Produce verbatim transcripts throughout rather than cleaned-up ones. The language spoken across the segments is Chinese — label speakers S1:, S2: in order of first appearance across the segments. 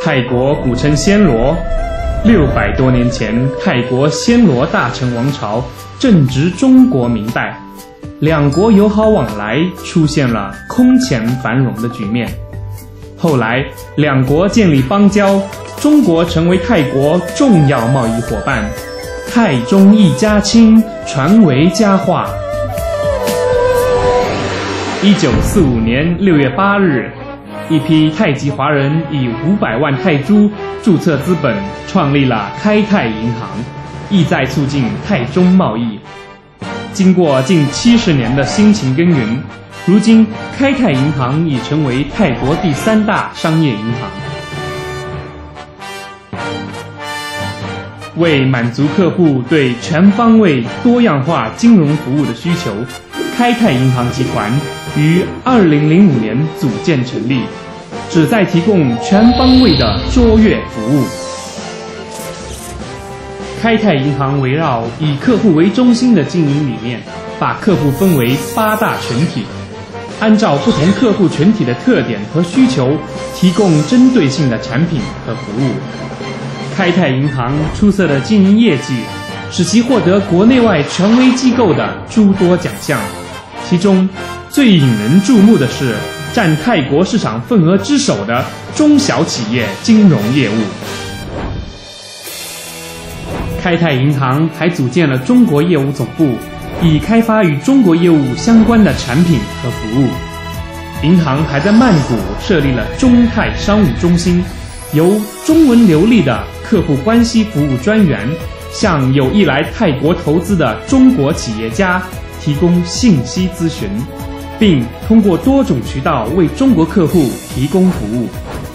S1: 泰国古称暹罗，六百多年前，泰国暹罗大成王朝正值中国明代，两国友好往来，出现了空前繁荣的局面。后来，两国建立邦交，中国成为泰国重要贸易伙伴，泰中一家亲，传为佳话。一九四五年六月八日，一批泰籍华人以五百万泰铢注册资本，创立了开泰银行，意在促进泰中贸易。经过近七十年的辛勤耕耘，如今开泰银行已成为泰国第三大商业银行。为满足客户对全方位多样化金融服务的需求，开泰银行集团于二零零五年组建成立，旨在提供全方位的卓越服务。开泰银行围绕以客户为中心的经营理念，把客户分为八大群体，按照不同客户群体的特点和需求，提供针对性的产品和服务。开泰银行出色的经营业绩，使其获得国内外权威机构的诸多奖项，其中最引人注目的是占泰国市场份额之首的中小企业金融业务。开泰银行还组建了中国业务总部，以开发与中国业务相关的产品和服务。银行还在曼谷设立了中泰商务中心，由中文流利的客户关系服务专员向有意来泰国投资的中国企业家提供信息咨询，并通过多种渠道为中国客户提供服务。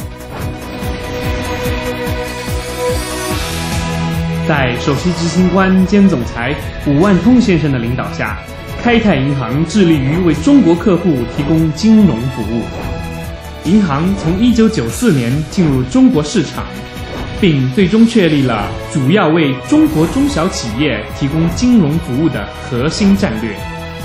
S1: 在首席执行官兼总裁伍万通先生的领导下，开泰银行致力于为中国客户提供金融服务。银行从一九九四年进入中国市场，并最终确立了主要为中国中小企业提供金融服务的核心战略。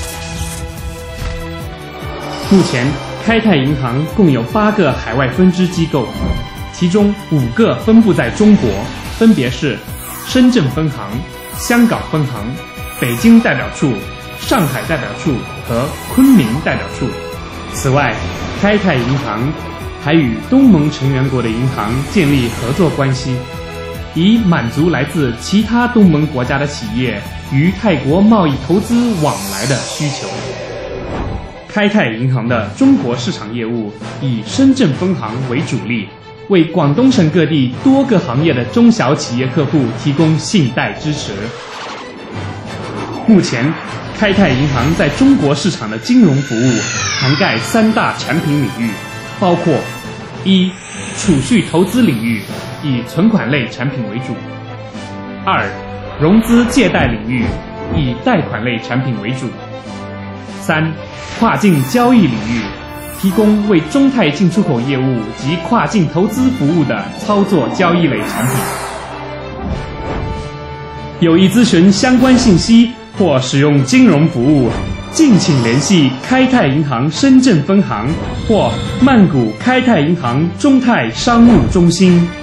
S1: 目前，开泰银行共有八个海外分支机构，其中五个分布在中国，分别是深圳分行、香港分行、北京代表处、上海代表处和昆明代表处。此外，开泰银行还与东盟成员国的银行建立合作关系，以满足来自其他东盟国家的企业与泰国贸易投资往来的需求。开泰银行的中国市场业务以深圳分行为主力，为广东省各地多个行业的中小企业客户提供信贷支持。目前，开泰银行在中国市场的金融服务涵盖三大产品领域，包括：一、储蓄投资领域，以存款类产品为主；二、融资借贷领域，以贷款类产品为主；三、跨境交易领域，提供为中泰进出口业务及跨境投资服务的操作交易类产品。有意咨询相关信息或使用金融服务，敬请联系开泰银行深圳分行或曼谷开泰银行中泰商务中心。